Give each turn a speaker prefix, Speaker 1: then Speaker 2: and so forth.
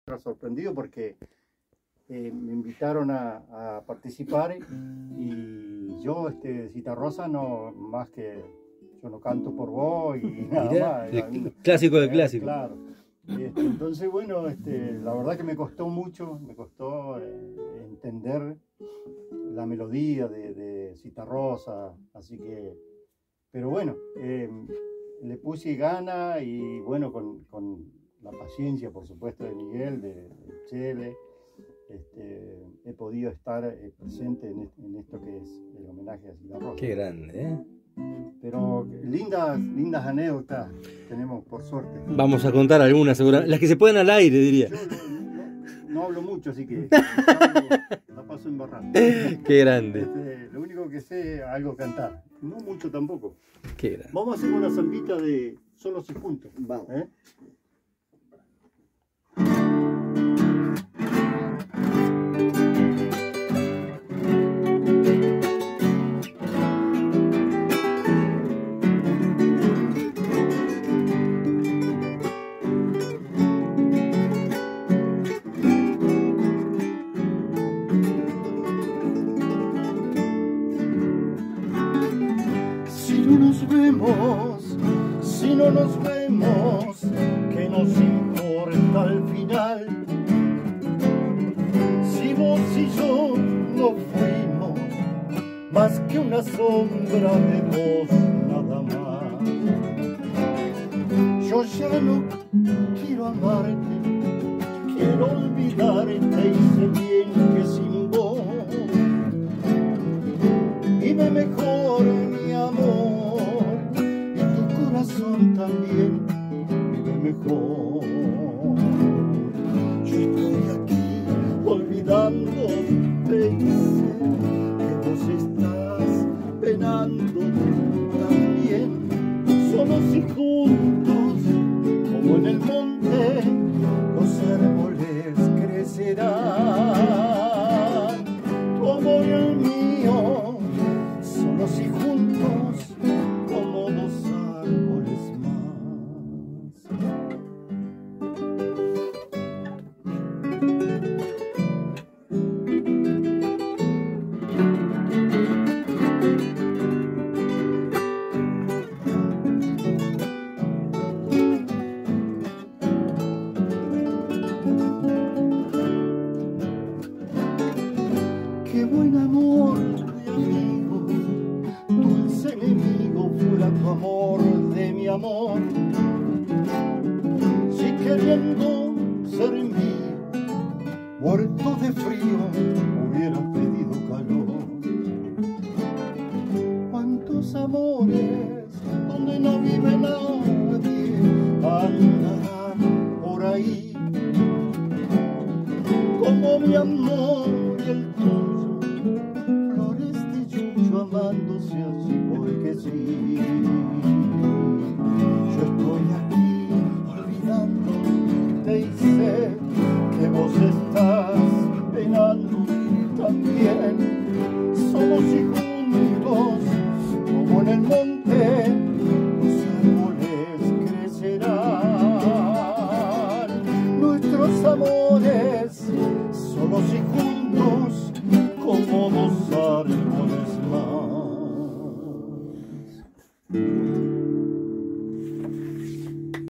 Speaker 1: sorprendido porque me invitaron a participar y yo, Citarrosa, no, más que yo no canto por vos y nada más.
Speaker 2: Clásico de clásico.
Speaker 1: Claro. Entonces, bueno, la verdad que me costó mucho, entender la melodía de Citarrosa, así que, pero bueno, le puse gana y bueno, con la paciencia, por supuesto, de Miguel, de Chele, he podido estar presente en esto que es el homenaje a Citarrosa.
Speaker 2: Qué grande, ¿eh?
Speaker 1: Pero lindas anécdotas tenemos, por suerte.
Speaker 2: Vamos a contar algunas, seguramente. Las que se pueden al aire, diría.
Speaker 1: Yo no hablo mucho, así que la paso embarrando.
Speaker 2: Qué grande.
Speaker 1: Lo único que sé es algo cantar. No mucho tampoco.
Speaker 2: Qué grande.
Speaker 1: Vamos a hacer una zambita de solos y puntos.
Speaker 3: Vamos.
Speaker 1: Si no nos vemos, ¿qué nos importa al final? Si vos y yo no fuimos más que una sombra de vos nada más. Yo ya no quiero amarte, quiero olvidarte y sé bien que sin vos vive mejor mi amor. También vive mejor. Yo estoy aquí olvidándote y sé que vos estás penando también. Solos y juntos, como en el monte, los árboles crecerán. Tu amor y el mío, solos y juntos, como dos árboles más. Qué buen amor de amigo, dulce enemigo fuera tu amor de mi amor. Si queriendo ser mío, muerto de frío, hubieras pedido calor. Cuántos amores donde no vive nadie andarán por ahí, como mi amor y el tuyo, flores de yuyo amándose así porque sí. Yo estoy aquí olvidándote y sé que vos estás penando también.